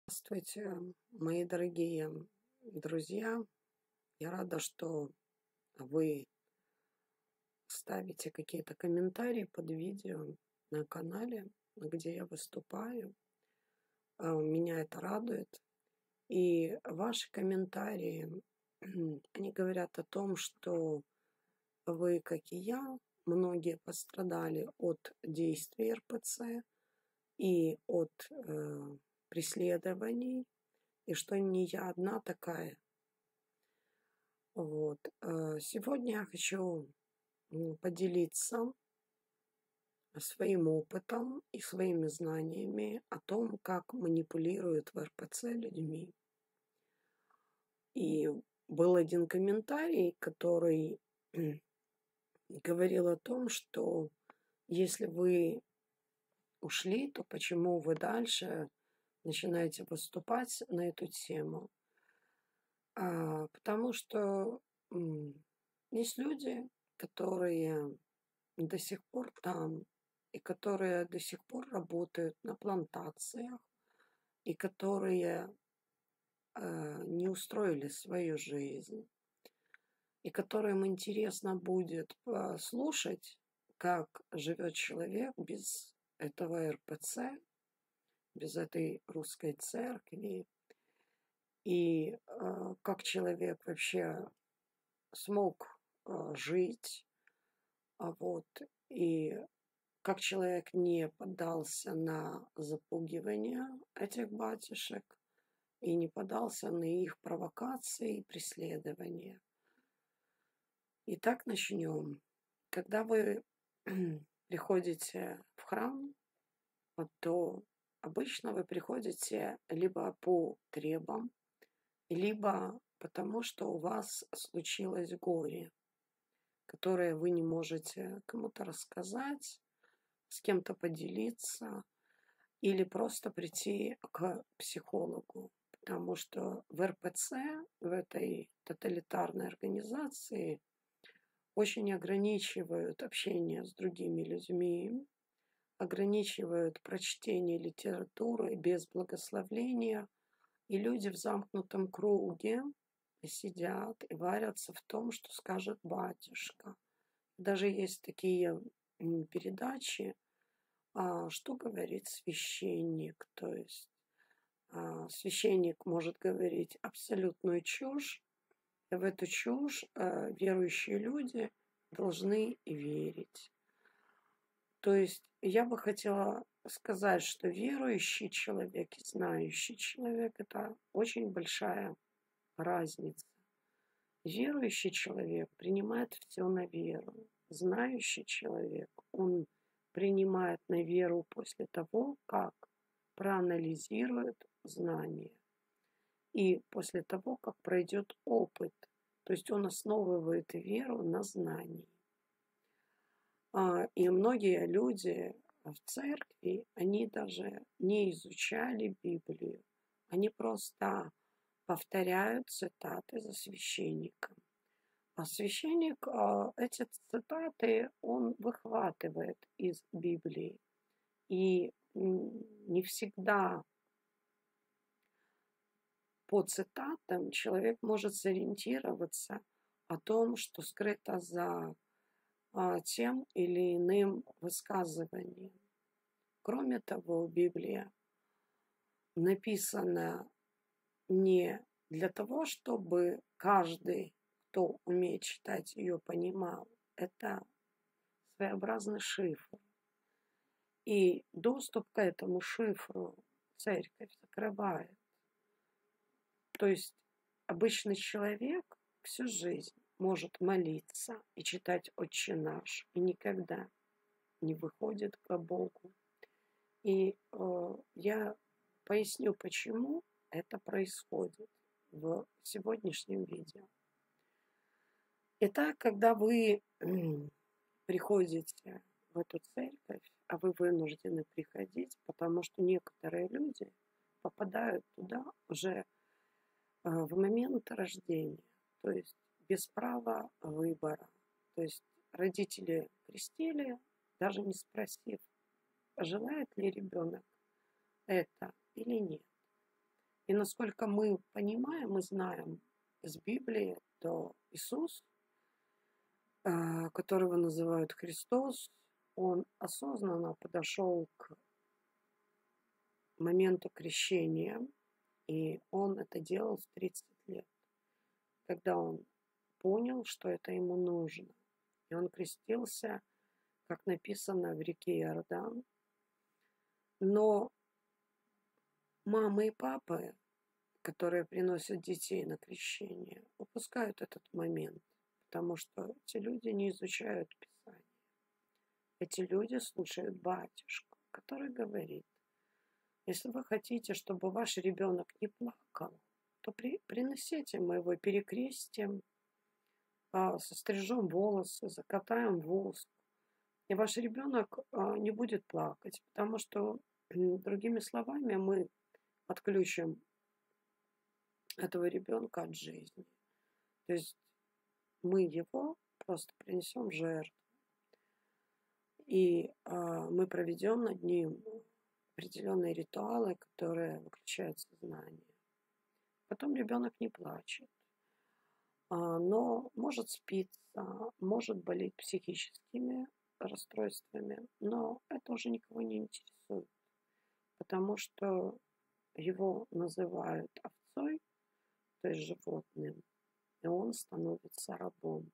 Здравствуйте, мои дорогие друзья. Я рада, что вы ставите какие-то комментарии под видео на канале, где я выступаю. Меня это радует. И ваши комментарии, они говорят о том, что вы, как и я, многие пострадали от действий РПЦ и от преследований, и что не я одна такая. Вот. Сегодня я хочу поделиться своим опытом и своими знаниями о том, как манипулируют в РПЦ людьми. И был один комментарий, который говорил о том, что если вы ушли, то почему вы дальше начинаете выступать на эту тему? Потому что есть люди, которые до сих пор там, и которые до сих пор работают на плантациях, и которые не устроили свою жизнь, и которым интересно будет послушать, как живет человек без этого РПЦ, без этой русской церкви, и как человек вообще смог жить, вот, и как человек не поддался на запугивание этих батюшек и не поддался на их провокации и преследования. Итак, начнем. Когда вы приходите в храм, то обычно вы приходите либо по требам, либо потому, что у вас случилось горе, которое вы не можете кому-то рассказать, с кем-то поделиться или просто прийти к психологу. Потому что в РПЦ, в этой тоталитарной организации, очень ограничивают общение с другими людьми, ограничивают прочтение литературы без благословения, и люди в замкнутом круге сидят и варятся в том, что скажет батюшка. Даже есть такие передачи, что говорит священник. То есть священник может говорить абсолютную чушь, и в эту чушь верующие люди должны верить. То есть я бы хотела сказать, что верующий человек и знающий человек – это очень большая разница. Верующий человек принимает все на веру. Знающий человек, он принимает на веру после того, как проанализирует знания. И после того, как пройдет опыт. То есть он основывает веру на знании. И многие люди в церкви, они даже не изучали Библию. Они просто повторяют цитаты за священником. А священник эти цитаты, он выхватывает из Библии. И не всегда по цитатам человек может сориентироваться о том, что скрыто за тем или иным высказыванием. Кроме того, Библия написана не для того, чтобы каждый, кто умеет читать ее, понимал. Это своеобразный шифр. И доступ к этому шифру церковь закрывает. То есть обычный человек всю жизнь может молиться и читать «Отче наш» и никогда не выходит к Богу. И я поясню, почему это происходит в сегодняшнем видео. Итак, когда вы приходите в эту церковь, а вы вынуждены приходить, потому что некоторые люди попадают туда уже в момент рождения, то есть без права выбора. То есть родители крестили, даже не спросив, желает ли ребенок это или нет. И насколько мы понимаем, мы знаем из Библии, то Иисус, которого называют Христос, он осознанно подошел к моменту крещения, и он это делал в 30 лет, когда он понял, что это ему нужно. И он крестился, как написано, в реке Иордан. Но мамы и папы, которые приносят детей на крещение, упускают этот момент, потому что эти люди не изучают Писание. Эти люди слушают батюшку, который говорит: если вы хотите, чтобы ваш ребенок не плакал, то приносите, мы его перекрестим, сострижем волосы, закатаем воск, и ваш ребенок не будет плакать, потому что, другими словами, мы отключим этого ребенка от жизни. То есть мы его просто принесем в жертву. И мы проведем над ним определенные ритуалы, которые выключают сознание. Потом ребенок не плачет, но может спиться, может болеть психическими расстройствами, но это уже никого не интересует, потому что его называют овцой, то есть животным, и он становится рабом.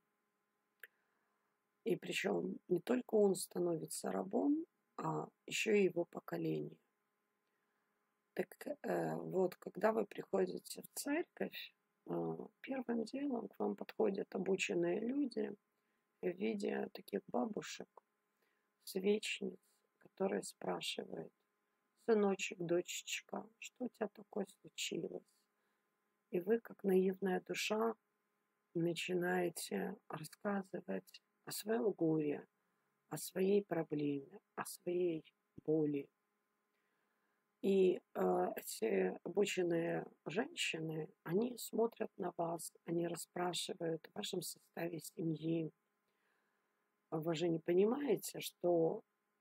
И причем не только он становится рабом, а еще и его поколение. Так вот, когда вы приходите в церковь, первым делом к вам подходят обученные люди в виде таких бабушек, свечниц, которые спрашивают: сыночек, дочечка, что у тебя такое случилось? И вы, как наивная душа, начинаете рассказывать о своем горе, о своей проблеме, о своей боли. И эти обученные женщины, они смотрят на вас, они расспрашивают о вашем составе семьи. Вы же не понимаете, что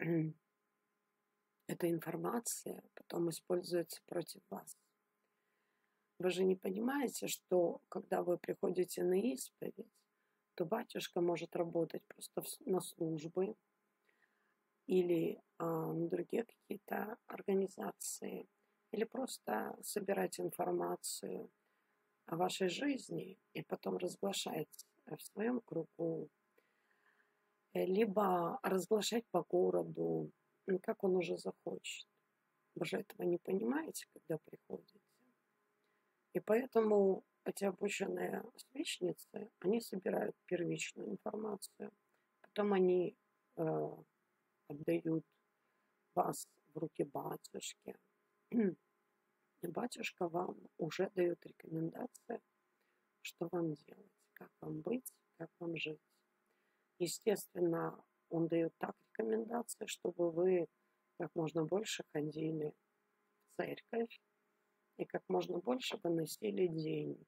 эта информация потом используется против вас. Вы же не понимаете, что когда вы приходите на исповедь, то батюшка может работать просто на службы или на другие какие-то организации, или просто собирать информацию о вашей жизни и потом разглашать в своем кругу, либо разглашать по городу, как он уже захочет. Вы же этого не понимаете, когда приходите. И поэтому эти обученные свечницы, они собирают первичную информацию, потом они отдают вас в руки батюшки. И батюшка вам уже дает рекомендации, что вам делать, как вам быть, как вам жить. Естественно, он дает так рекомендации, чтобы вы как можно больше ходили в церковь и как можно больше выносили деньги.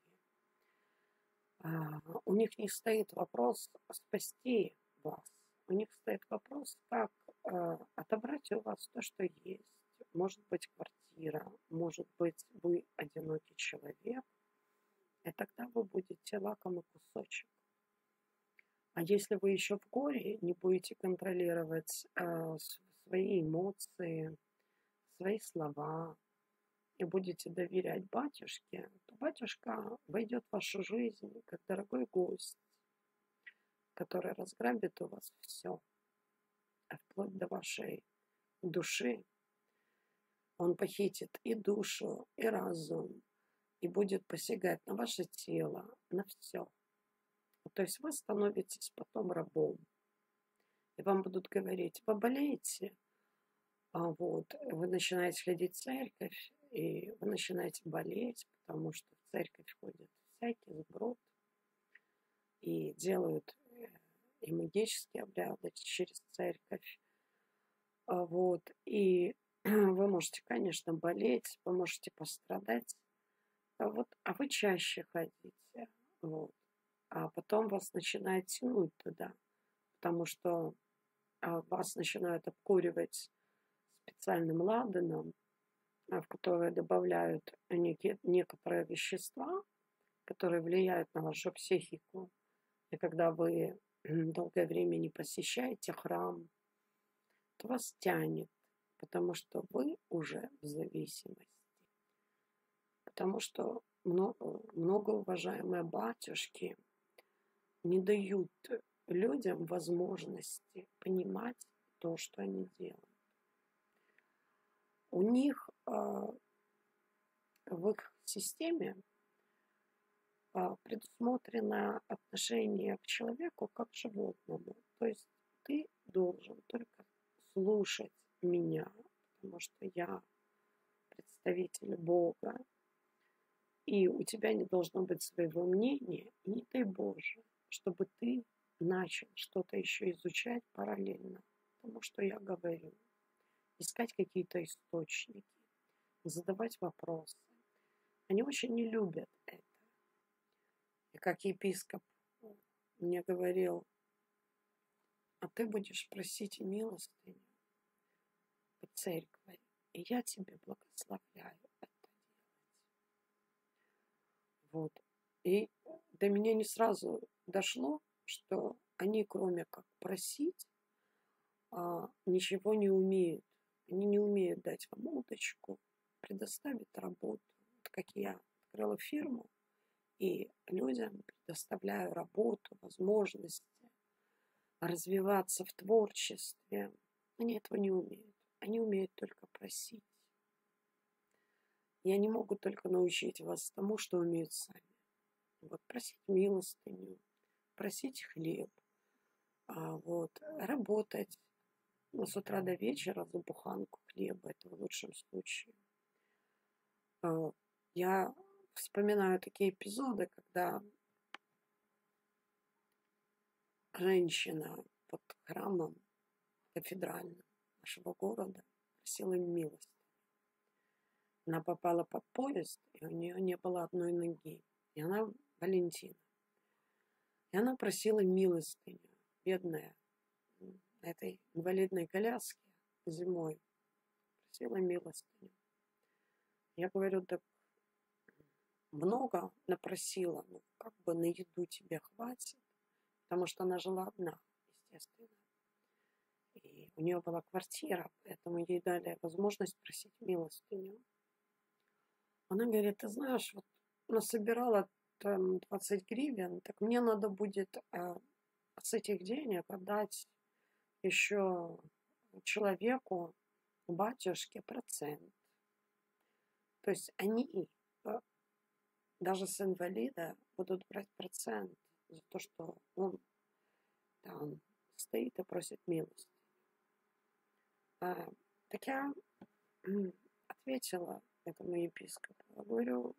У них не стоит вопрос спасти вас. У них стоит вопрос, как отобрать у вас то, что есть. Может быть, квартира, может быть, вы одинокий человек. И тогда вы будете лакомый кусочек. А если вы еще в горе не будете контролировать свои эмоции, свои слова, и будете доверять батюшке, то батюшка войдет в вашу жизнь как дорогой гость, который разграбит у вас все, вплоть до вашей души. Он похитит и душу, и разум, и будет посягать на ваше тело, на все. То есть вы становитесь потом рабом. И вам будут говорить: вы болеете, вы начинаете ходить в церковь, и вы начинаете болеть, потому что в церковь ходят всякий сброд и делают и магические обряды через церковь. И вы можете, конечно, болеть, вы можете пострадать, а вы чаще ходите. А потом вас начинает тянуть туда, потому что вас начинают обкуривать специальным ладаном, в которые добавляют некоторые вещества, которые влияют на вашу психику. И когда вы долгое время не посещаете храм, то вас тянет, потому что вы уже в зависимости. Потому что многоуважаемые батюшки не дают людям возможности понимать то, что они делают. У них в их системе предусмотрено отношение к человеку как к животному. То есть ты должен только слушать меня, потому что я представитель Бога, и у тебя не должно быть своего мнения, и не дай Боже, чтобы ты начал что-то еще изучать параллельно тому, что я говорю. Искать какие-то источники, задавать вопросы. Они очень не любят это. И как епископ мне говорил, а ты будешь просить милостыню в церкви, и я тебе благословляю это делать. Вот. И до меня не сразу дошло, что они, кроме как просить, ничего не умеют. Они не умеют дать вам удочку, предоставить работу. Вот как я открыла фирму, и людям предоставляю работу, возможности развиваться в творчестве. Они этого не умеют. Они умеют только просить. И они могут только научить вас тому, что умеют сами. Вот, просить милостыню, просить хлеб, работать с утра до вечера за буханку хлеба, это в лучшем случае. Я вспоминаю такие эпизоды, когда женщина под храмом кафедральным нашего города просила милость. Она попала под поезд, и у нее не было одной ноги. И она Валентина. И она просила милостыню, бедная, на этой инвалидной коляске зимой. Просила милостыню. Я говорю, так много напросила, ну как бы на еду тебе хватит, потому что она жила одна, естественно. И у нее была квартира, поэтому ей дали возможность просить милостыню. Она говорит, ты знаешь, вот насобирала там 20 гривен, так мне надо будет с этих денег отдать еще человеку, батюшке, процент. То есть они даже с инвалида будут брать процент за то, что он там стоит и просит милость. Так я ответила этому епископу. Я говорю,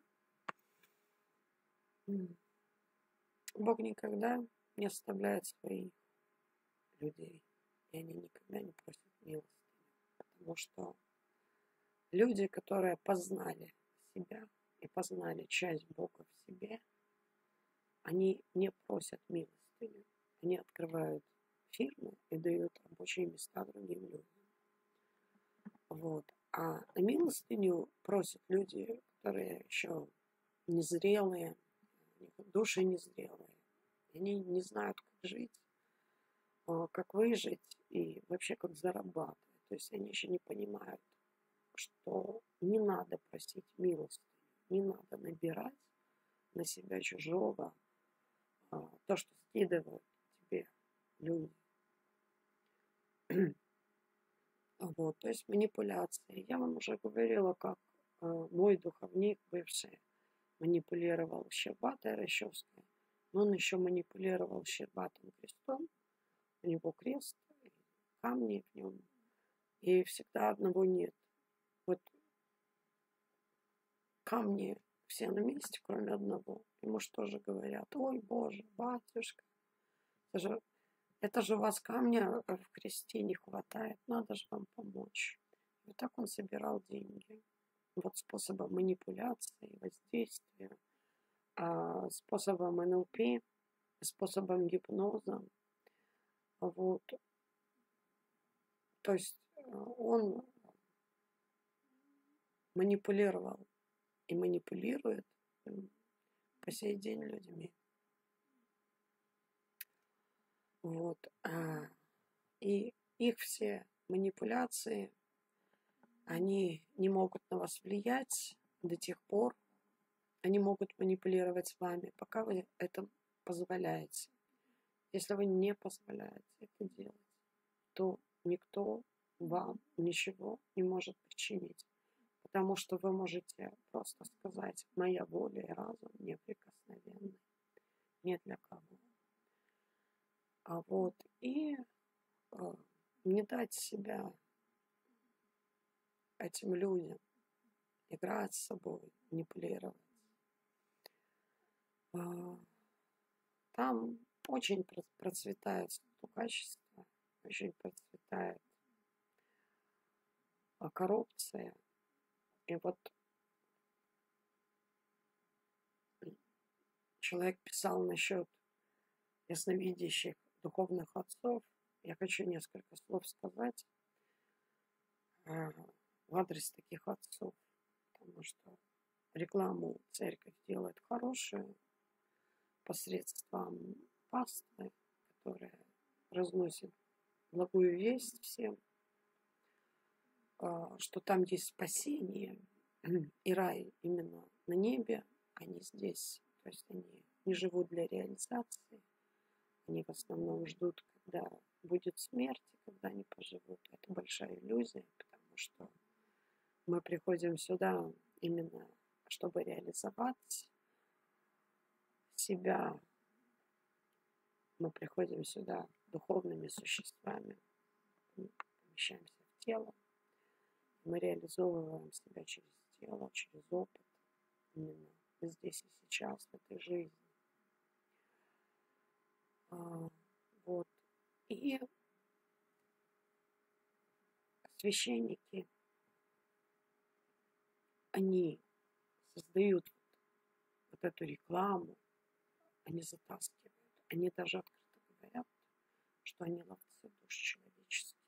Бог никогда не оставляет своих людей. И они никогда не просят милости. Потому что люди, которые познали себя и познали часть Бога в себе, они не просят милостыню. Они открывают фирмы и дают рабочие места другим людям. Вот. А на милостыню просят люди, которые еще незрелые, души незрелые. Они не знают, как жить, как выжить и вообще как зарабатывать. То есть они еще не понимают, что не надо просить милостыню, не надо набирать на себя чужого, то, что скидывают тебе люди. Вот, то есть манипуляции. Я вам уже говорила, как мой духовник бывший манипулировал Щербатой Рощевской, но он еще манипулировал Щербатым крестом. У него крест, камни в нем, и всегда одного нет. Вот камни все на месте, кроме одного. Ему что же говорят? Ой, Боже, батюшка, это же у вас камня в кресте не хватает, надо же вам помочь. И вот так он собирал деньги. Вот способом манипуляции, воздействия, способом НЛП, способом гипноза. Вот. То есть он манипулировал и манипулирует по сей день людьми. Вот. И их все манипуляции, они не могут на вас влиять до тех пор, они могут манипулировать с вами, пока вы это позволяете. Если вы не позволяете это делать, то никто вам ничего не может причинить. Потому что вы можете просто сказать: моя воля и разум неприкосновенны, не для кого. И не дать себя этим людям играть с собой, манипулировать. Там очень процветает стукачество, очень процветает коррупция. И вот человек писал насчет ясновидящих духовных отцов. Я хочу несколько слов сказать в адрес таких отцов, потому что рекламу церковь делает хорошую посредством паствы, которая разносит благую весть всем, что там есть спасение и рай именно на небе, а не здесь. То есть они не живут для реализации, они в основном ждут, когда будет смерть, и когда они поживут. Это большая иллюзия, потому что мы приходим сюда именно, чтобы реализовать себя. Мы приходим сюда духовными существами, помещаемся в тело, мы реализовываем себя через тело, через опыт, именно здесь и сейчас, в этой жизни. И священники, они создают вот эту рекламу, они затаскивают, они даже открыто говорят, что они ловцы душ человеческих.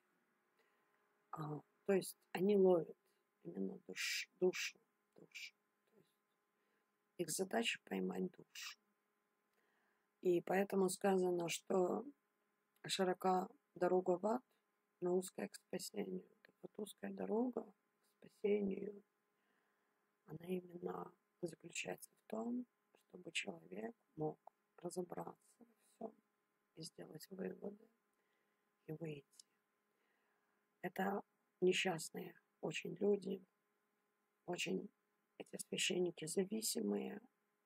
То есть они ловят именно душу. То есть их задача поймать душу. И поэтому сказано, что широка дорога в ад, но узкая к спасению. Так вот, узкая дорога к спасению, она именно заключается в том, чтобы человек мог разобраться во всем и сделать выводы и выйти. Это несчастные очень люди, очень эти священники зависимые.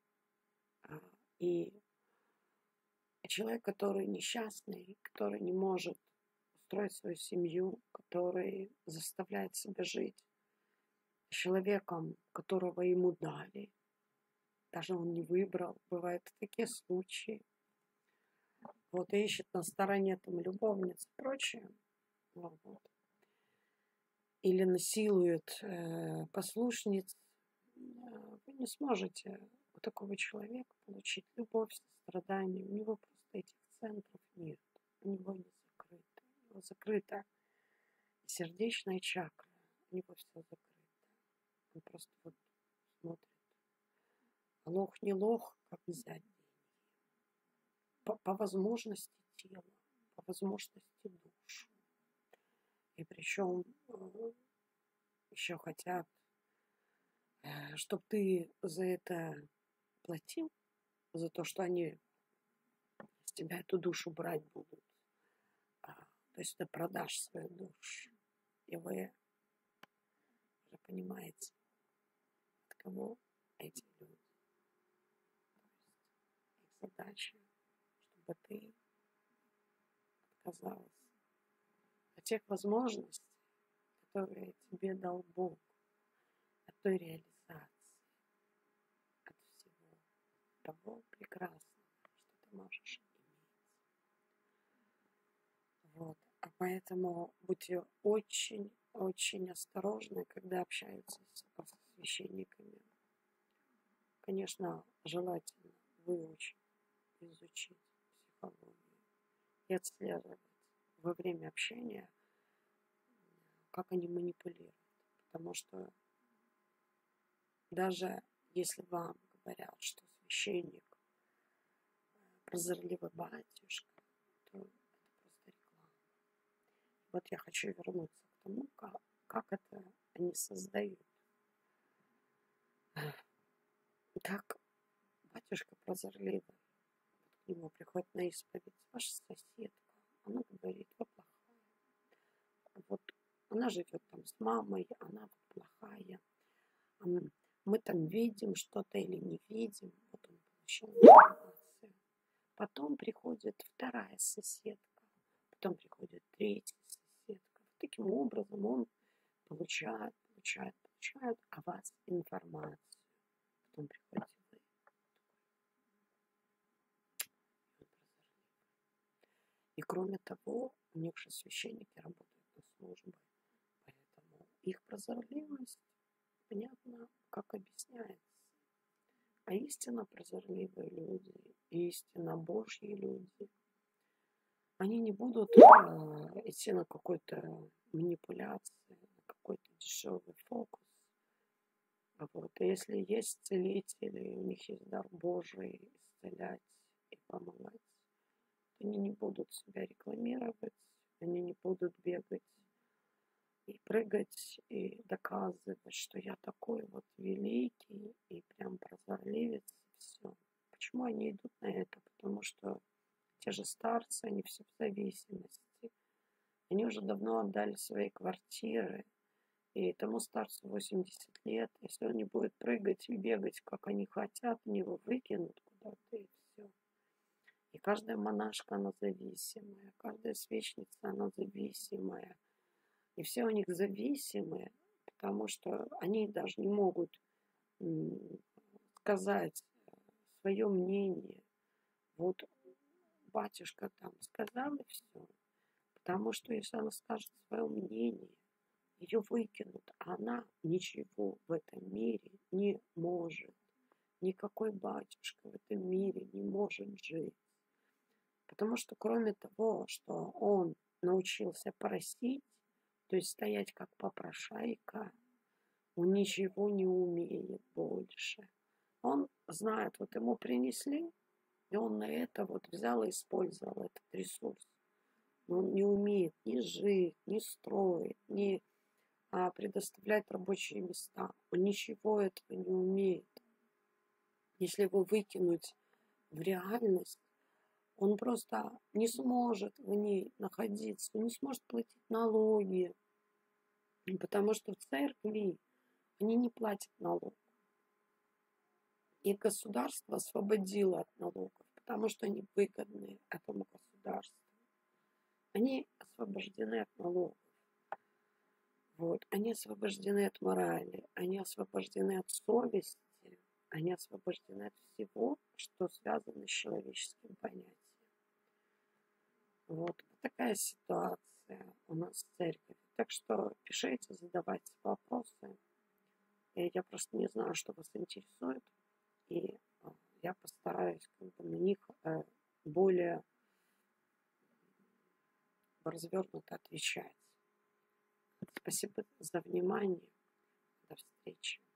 И человек, который несчастный, который не может устроить свою семью, который заставляет себя жить человеком, которого ему дали, даже он не выбрал, бывают такие случаи. Вот, и ищет на стороне там любовниц и прочее. Вот. Или насилует послушниц. Вы не сможете у такого человека получить любовь, сострадание. У него просто этих центров нет. У него не закрыто. У него закрыта сердечная чакра. У него все закрыто. Он просто вот смотрит. Лох не лох, как взять деньги. По возможности тела, по возможности душу. И причем еще хотят, чтобы ты за это платил, за то, что они с тебя эту душу брать будут. То есть ты продашь свою душу. И вы уже понимаете, от кого эти люди. То есть их задача, чтобы ты отказалась от тех возможностей, которые тебе дал Бог, от той реализации, от всего того прекрасного, что ты можешь иметь. Вот. А поэтому будьте очень осторожны, когда общаются с священниками. Конечно, желательно выучить, изучить психологию и отслеживать во время общения, как они манипулируют. Потому что даже если вам говорят, что священник прозорливый батюшка, то это просто реклама. Вот я хочу вернуться к тому, как это они создают. Как батюшка прозорливый, к нему приходит на исповедь ваша соседка, она говорит, вы плохая. Вот она живет там с мамой, она вот плохая. Мы там видим что-то или не видим. Вот он получил информацию. Потом приходит вторая соседка, потом приходит третья соседка. Таким образом он получает о вас информацию. Потом приходите вы. И кроме того, у них же священники работают на службе, поэтому их прозорливость, понятно, как объясняется. А истинно прозорливые люди, истинно Божьи люди, они не будут идти на какой-то манипуляции, на какой-то дешевый фокус. Вот. И если есть целители, у них есть дар Божий исцелять и помогать, то они не будут себя рекламировать, они не будут бегать и прыгать, и доказывать, что я такой вот великий, и прям прозорливец, и все. Почему они идут на это? Потому что те же старцы, они все в зависимости. Они уже давно отдали свои квартиры, и тому старцу 80 лет. Если он не будет прыгать и бегать, как они хотят, они его выкинут куда-то, и все. И каждая монашка, она зависимая, каждая свечница, она зависимая. И все у них зависимые, потому что они даже не могут сказать свое мнение. Вот батюшка там сказал, и все. Потому что если она скажет свое мнение, ее выкинут, а она ничего в этом мире не может. Никакой батюшка в этом мире не может жить. Потому что кроме того, что он научился просить, то есть стоять как попрошайка, он ничего не умеет больше. Он знает, вот ему принесли, и он на это вот взял и использовал этот ресурс. Но он не умеет ни жить, ни строить, ни предоставлять рабочие места. Он ничего этого не умеет. Если его выкинуть в реальность, он просто не сможет в ней находиться, он не сможет платить налоги, потому что в церкви они не платят налог. И государство освободило от налогов, потому что они выгодны этому государству. Они освобождены от налогов. Вот. Они освобождены от морали, они освобождены от совести, они освобождены от всего, что связано с человеческим понятием. Вот такая ситуация у нас в церкви. Так что пишите, задавайте вопросы. Я просто не знаю, что вас интересует, и я постараюсь на них более развернуто отвечать. Спасибо за внимание. До встречи.